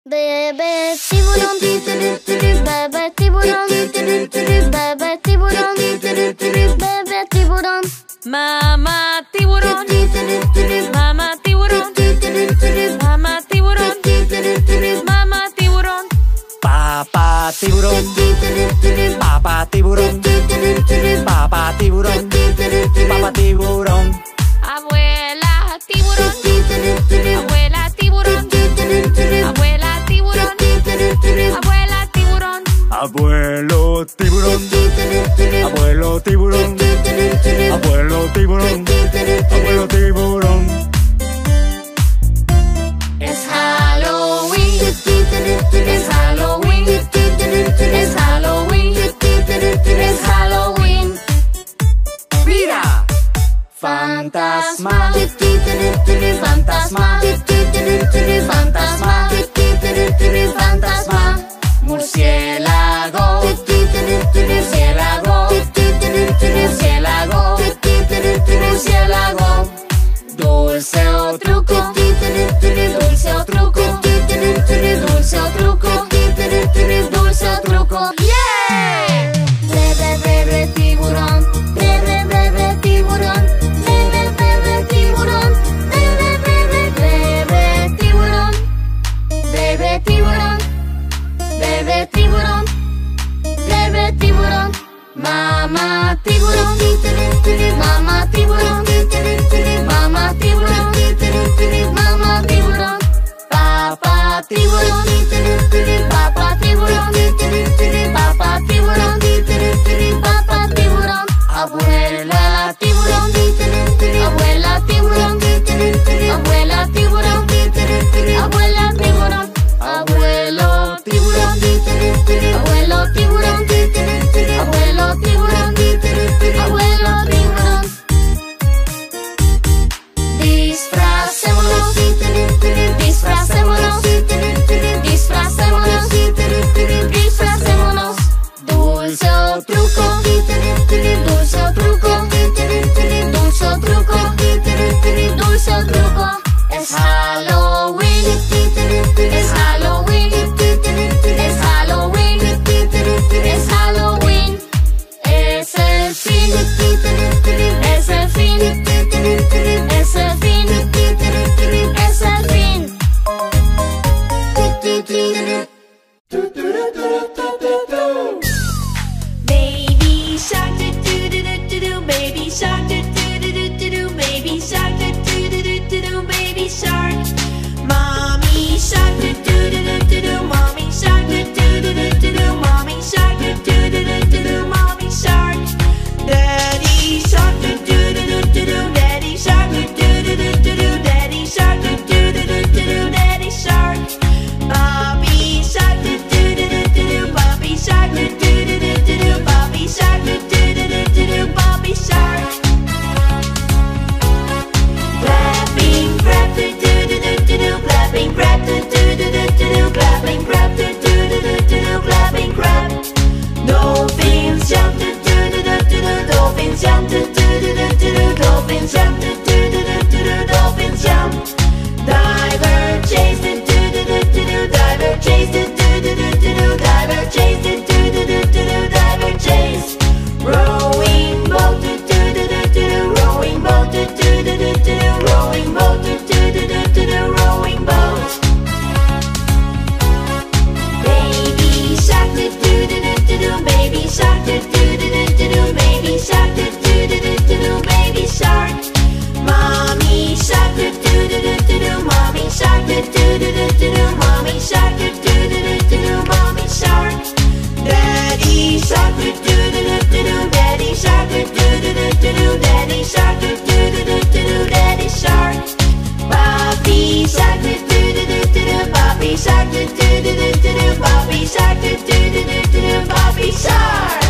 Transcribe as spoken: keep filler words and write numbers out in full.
Bebé tiburón, bebé tiburón, bebé tiburón, bebé tiburón. Mamá tiburón, mamá tiburón, mamá tiburón, mamá tiburón. Papá tiburón, papá tiburón, papá tiburón, papá tiburón. Abuela tiburón, abuela tiburón, abuela tiburón, abuela tiburón. Abuelo tiburón, abuelo tiburón, abuelo tiburón, abuelo tiburón. Es Halloween, es Halloween, es Halloween, es Halloween. ¡Mira! Fantasma, Fantasma, fantasma, fantasma. murciélago, Murciélago, murciélago, murciélago. dulce o truco, Dulce o truco, dulce o truco, dulce o truco. ¡Yeah! Bebe, bebe, tiburón, bebe, bebe, tiburón, bebe, bebe, tiburón, bebe, bebe, bebe, tiburón, bebe, tiburón, bebe, tiburón, bebe, tiburón. Mamá tiburón, mamá tiburón, mamá tiburón, mamá tiburón. Papá tiburón, papá tiburón, papá tiburón, papá tiburón. Abuela tiburón, abuela tiburón, abuela tiburón, abuela tiburón. Abuelo tiburón, abuelo tiburón, abuelo tiburón, abuelo tiburón. Disfracémonos, disfracémonos, disfracémonos, disfracémonos. Dulce o truco, dulce o truco, dulce o truco, dulce o truco. Es Halloween, es Halloween, es Halloween, es Halloween. Es el fin, es el fin, es el fin, es el fin. Baby shark, do do do do do do. Baby shark, do do do do do do. Baby shark, do do do do do do. Baby shark. Mommy shark, do do do do do do. Mommy shark, do do do do do do. Mommy shark, do do do do do do. Mommy shark. Daddy shark, do do do do do do. Daddy shark, do do do do do do. Daddy shark, do do do do do do. Daddy shark. Bobby shark, do do do do do do. Bobby shark, do do do do do do. Bobby shark, do do do do do do. Bobby shark. Clapping crab, do do do do do do. Clapping crab, do do do do do do. Clapping crab, do do do do do do. Clapping crab. Dolphins jump, do do do do do do. Dolphins jump, do do do do do do. Dolphins jump, do do do do do do. Dolphins jump. Diver chase, do do do do do do. Diver chase, do do do do do do. Diver chase, do do do do do do. Diver chase. Rowing boat, do do do do do. Rowing boat, do do do do do. Rowing boat, do do do do do. Rowing boat. Baby shark, do do do do do do. Baby shark, do do do do do do. Baby shark, do do do do do do. Baby shark. Mommy shark, do do do do do do. Mommy shark, do do do do do do. Mommy shark, do do do do do do. Mommy shark. Daddy shark, do do do do do do. Daddy shark, do do do do do do. Daddy shark, do do do do do do. Daddy shark. Papi shark, do do do do do do. Papi shark, do do do do do do. Papi shark, do do do do do do. Papi shark.